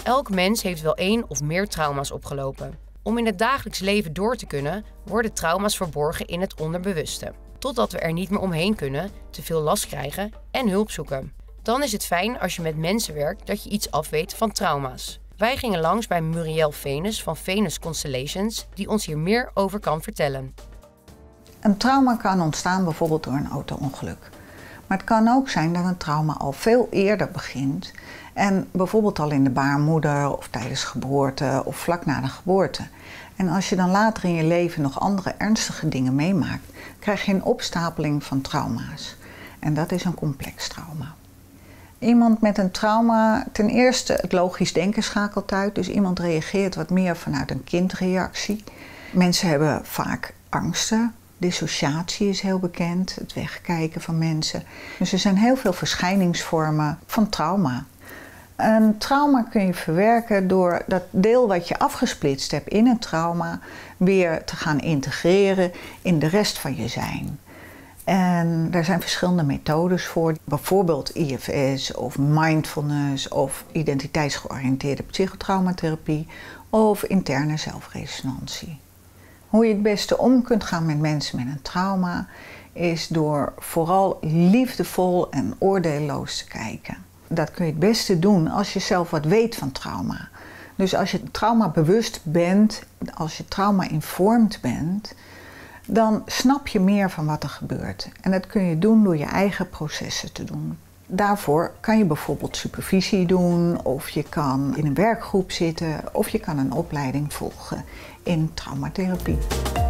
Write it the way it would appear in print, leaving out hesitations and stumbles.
Elk mens heeft wel 1 of meer trauma's opgelopen. Om in het dagelijks leven door te kunnen, worden trauma's verborgen in het onderbewuste. Totdat we er niet meer omheen kunnen, te veel last krijgen en hulp zoeken. Dan is het fijn als je met mensen werkt dat je iets afweet van trauma's. Wij gingen langs bij Muriel Venus van Venus Constellations, die ons hier meer over kan vertellen. Een trauma kan ontstaan bijvoorbeeld door een auto-ongeluk. Maar het kan ook zijn dat een trauma al veel eerder begint en bijvoorbeeld al in de baarmoeder of tijdens geboorte of vlak na de geboorte. En als je dan later in je leven nog andere ernstige dingen meemaakt, krijg je een opstapeling van trauma's. En dat is een complex trauma. Iemand met een trauma, ten eerste het logisch denken schakelt uit. Dus iemand reageert wat meer vanuit een kindreactie. Mensen hebben vaak angsten. Dissociatie is heel bekend, het wegkijken van mensen. Dus er zijn heel veel verschijningsvormen van trauma. Een trauma kun je verwerken door dat deel wat je afgesplitst hebt in een trauma weer te gaan integreren in de rest van je zijn. En daar zijn verschillende methodes voor, bijvoorbeeld IFS of mindfulness of identiteitsgeoriënteerde psychotraumatherapie of interne zelfresonantie. Hoe je het beste om kunt gaan met mensen met een trauma is door vooral liefdevol en oordeelloos te kijken. Dat kun je het beste doen als je zelf wat weet van trauma. Dus als je trauma bewust bent, als je trauma informed bent, dan snap je meer van wat er gebeurt. En dat kun je doen door je eigen processen te doen. Daarvoor kan je bijvoorbeeld supervisie doen, of je kan in een werkgroep zitten, of je kan een opleiding volgen in traumatherapie.